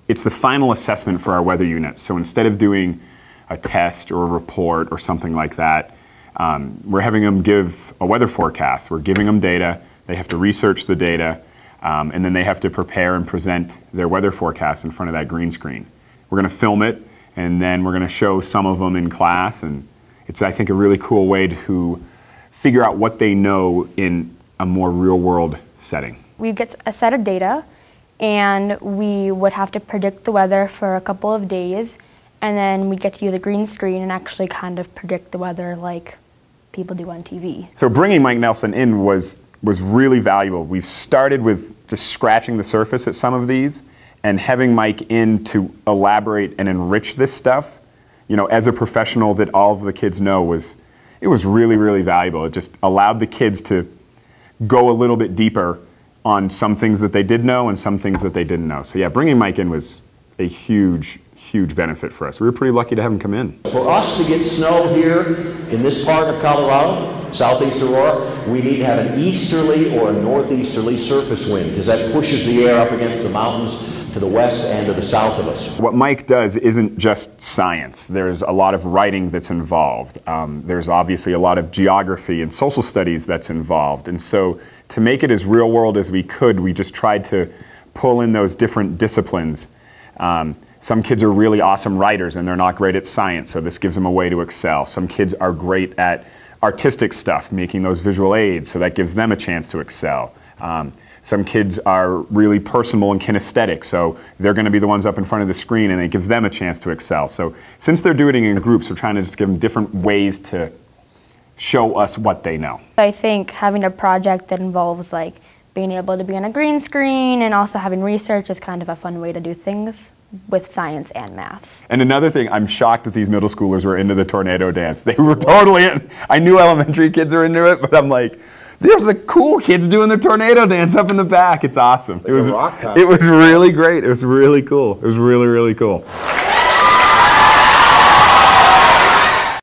it's the final assessment for our weather units. So instead of doing a test or a report or something like that, we're having them give a weather forecast. We're giving them data. They have to research the data, and then they have to prepare and present their weather forecast in front of that green screen. We're going to film it, and then we're going to show some of them in class, and it's, I think, a really cool way to figure out what they know in a more real-world setting. We get a set of data, and we would have to predict the weather for a couple of days, and then we'd get to use a green screen and actually kind of predict the weather like people do on TV. So bringing Mike Nelson in was really valuable. We've started with just scratching the surface at some of these, and having Mike in to elaborate and enrich this stuff, you know, as a professional that all of the kids know, it was really, really valuable. It just allowed the kids to go a little bit deeper on some things that they did know and some things that they didn't know. So yeah, bringing Mike in was a huge, huge benefit for us. We were pretty lucky to have him come in. For us to get snow here in this part of Colorado, southeast Aurora, we need to have an easterly or a northeasterly surface wind, because that pushes the air up against the mountains to the west and to the south of us. What Mike does isn't just science. There's a lot of writing that's involved. There's obviously a lot of geography and social studies that's involved. And so to make it as real world as we could, we just tried to pull in those different disciplines. Some kids are really awesome writers and they're not great at science, so this gives them a way to excel. Some kids are great at artistic stuff, making those visual aids, so that gives them a chance to excel. Some kids are really personal and kinesthetic, so they're going to be the ones up in front of the screen, and it gives them a chance to excel. So since they're doing it in groups, we're trying to just give them different ways to show us what they know. I think having a project that involves like being able to be on a green screen and also having research is kind of a fun way to do things with science and math. And another thing, I'm shocked that these middle schoolers were into the tornado dance. They were totally in. I knew elementary kids are into it, but I'm like, they're the cool kids doing the tornado dance up in the back. It's awesome. It was really great. It was really cool. It was really, really cool.